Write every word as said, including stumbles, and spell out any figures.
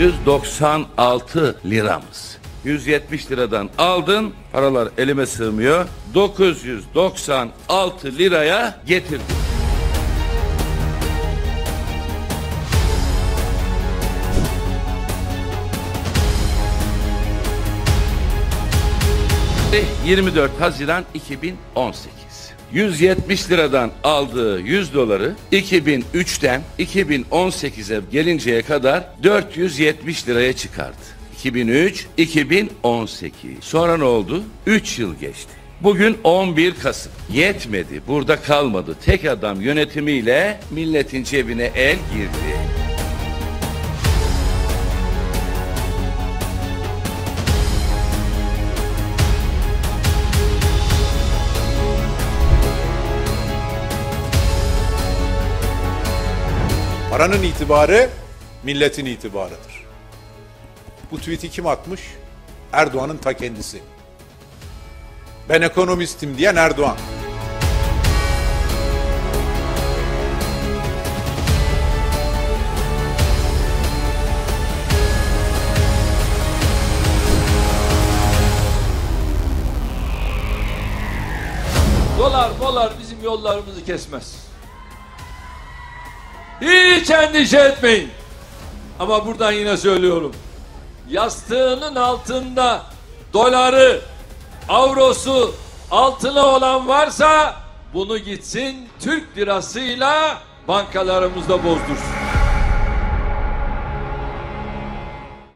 yüz doksan altı liramız. yüz yetmiş liradan aldın, paralar elime sığmıyor. dokuz yüz doksan altı liraya getirdim. yirmi dört Haziran iki bin on sekiz. yüz yetmiş liradan aldığı yüz doları iki bin üçten iki bin on sekize gelinceye kadar dört yüz yetmiş liraya çıkardı. iki bin üç iki bin on sekiz. Sonra ne oldu? üç yıl geçti. Bugün on bir Kasım. Yetmedi, burada kalmadı. Tek adam yönetimiyle milletin cebine el girdi. Paranın itibarı milletin itibarıdır. Bu tweet'i kim atmış? Erdoğan'ın ta kendisi. Ben ekonomistim diyen Erdoğan. Dolar dolar bizim yollarımızı kesmez. Hiç endişe etmeyin. Ama buradan yine söylüyorum. Yastığının altında doları, avrosu, altını olan varsa bunu gitsin Türk lirasıyla bankalarımızda bozdursun.